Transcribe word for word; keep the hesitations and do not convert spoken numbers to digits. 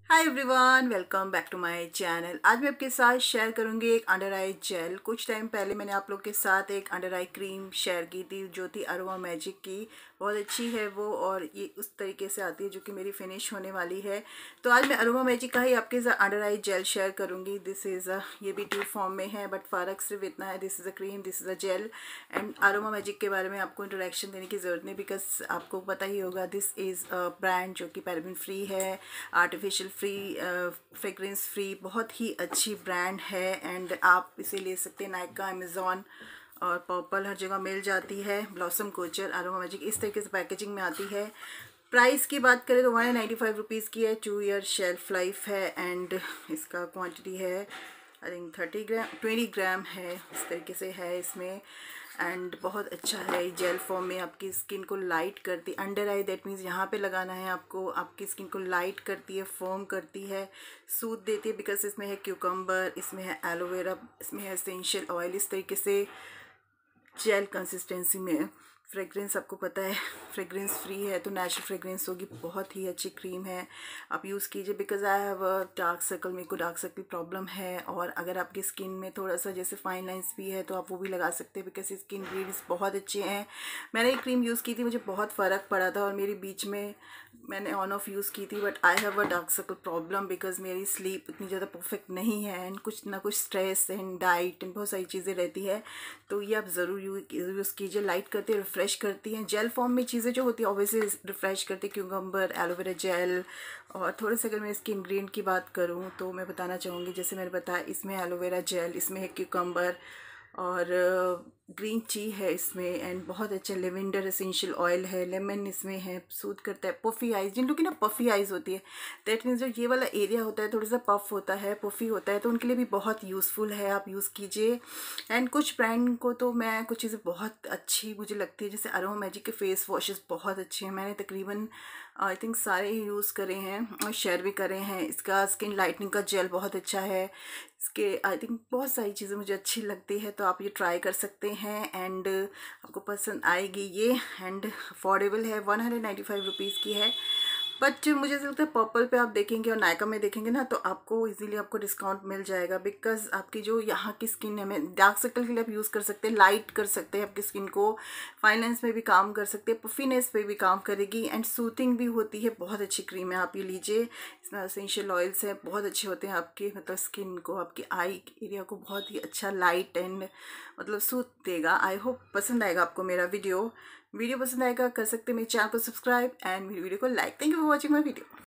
Hi everyone, welcome back to my channel. आज मैं आपके साथ शेयर करूंगी एक अंडर आई जेल। कुछ टाइम पहले मैंने आप लोग के साथ एक अंडर आई क्रीम शेयर की थी जो थी अरोमा मैजिक की। बहुत अच्छी है वो और ये उस तरीके से आती है जो कि मेरी फिनिश होने वाली है। तो आज मैं अरोमा मैजिक का ही आपके साथ अंडर आई जेल शेयर करूंगी। दिस इज़ अ ये भी ट्यूब फॉर्म में है बट फ़र्क सिर्फ इतना है, this is a cream, this is a gel. And Aroma Magic के बारे में आपको इंट्रोडक्शन देने की ज़रूरत नहीं, बिकॉज आपको पता ही होगा दिस इज़ अ ब्रांड जो कि पैराबेन फ्री है, आर्टिफिशियल फ्री, फ्रेग्रेंस फ्री, बहुत ही अच्छी ब्रांड है। एंड आप इसे ले सकते हैं नाइका, अमेज़ॉन और पर्पल, हर जगह मिल जाती है। ब्लॉसम, कोचर, अरोमा मैजिक इस तरीके से पैकेजिंग में आती है। प्राइस की बात करें तो वन नाइन्टी फाइव रुपीज़ की है। टू ईयर शेल्फ लाइफ है एंड इसका क्वांटिटी है I think thirty gram twenty gram है, इस तरीके से है इसमें। एंड बहुत अच्छा है, जेल फॉर्म में आपकी स्किन को लाइट करती, अंडर आई दैट मीन्स यहाँ पे लगाना है आपको, आपकी स्किन को लाइट करती है, फॉर्म करती है, सूद देती है। बिकॉज इसमें है क्यूकम्बर, इसमें है एलोवेरा, इसमें है एसेंशियल ऑयल, इस तरीके से जेल कंसिस्टेंसी में है। फ्रेग्रेंस आपको पता है फ्रेग्रेंस फ्री है तो नेचुरल फ्रेग्रेंस होगी। बहुत ही अच्छी क्रीम है, आप यूज़ कीजिए। Because I have a dark circle, मेरे को डार्क सर्कल प्रॉब्लम है और अगर आपकी स्किन में थोड़ा सा जैसे फाइन लाइंस भी है तो आप वो भी लगा सकते हैं। बिकॉज स्किन ग्रीन्स बहुत अच्छे हैं। मैंने ये क्रीम यूज़ की थी, मुझे बहुत फ़र्क पड़ा था और मेरी बीच में मैंने ऑन ऑफ यूज़ की थी। But I have a dark circle problem because मेरी स्लीप इतनी ज़्यादा परफेक्ट नहीं है एंड कुछ ना कुछ स्ट्रेस एंड डाइट एंड बहुत सारी चीज़ें रहती है। तो ये आप ज़रूर यूज़ कीजिए। लाइट करती है, रिफ़्रेश करती हैं। जेल फॉर्म में चीज़ें जो होती है ऑब्वियसली रिफ़्रेश करती है, क्यूकम्बर, एलोवेरा जेल। और थोड़े से अगर मैं इसकी इंग्रेडिएंट की बात करूँ तो मैं बताना चाहूँगी, जैसे मैंने बताया इसमें एलोवेरा जेल, इसमें है क्यूकम्बर और ग्रीन टी है इसमें। एंड बहुत अच्छा लेवेंडर एसेंशियल ऑयल है, लेमन इसमें है, सूद करता है। पफी आइज़, जिन लोग की ना पफी आइज़ होती है, दैट मीन्स जो ये वाला एरिया होता है थोड़ा सा पफ होता है, पफी होता है, तो उनके लिए भी बहुत यूज़फुल है, आप यूज़ कीजिए। एंड कुछ ब्रांड को तो मैं कुछ चीज़ें बहुत अच्छी मुझे लगती है, जैसे अरोमा मैजिक के फेस वॉशेस बहुत अच्छे हैं। मैंने तकरीबन आई थिंक सारे ही यूज़ करे हैं और शेयर भी करे हैं। इसका स्किन लाइटनिंग का जेल बहुत अच्छा है। इसके आई थिंक बहुत सारी चीज़ें मुझे अच्छी लगती है, तो आप ये ट्राई कर सकते हैं एंड आपको पसंद आएगी ये। एंड अफोर्डेबल है, one hundred ninety five rupees की है। बट मुझे ऐसा लगता है पर्पल पे आप देखेंगे और नायका में देखेंगे ना तो आपको इजीली आपको डिस्काउंट मिल जाएगा। बिकॉज आपकी जो यहाँ की स्किन है, मैं डार्क सर्कल के लिए आप यूज़ कर सकते हैं, लाइट कर सकते हैं आपकी स्किन को, फाइनेंस में भी काम कर सकते हैं, पफीनेस पे भी काम करेगी एंड सूथिंग भी होती है। बहुत अच्छी क्रीम है, आप ये लीजिए। इसमें एसेंशियल ऑयल्स हैं, बहुत अच्छे होते हैं आपके मतलब स्किन को, आपकी आई एरिया को बहुत ही अच्छा लाइट एंड मतलब सूथ देगा। आई होप पसंद आएगा आपको मेरा वीडियो। वीडियो पसंद आएगा कर सकते हैं मेरे चैनल को सब्सक्राइब एंड मेरी वीडियो को like. Thank you for watching my video.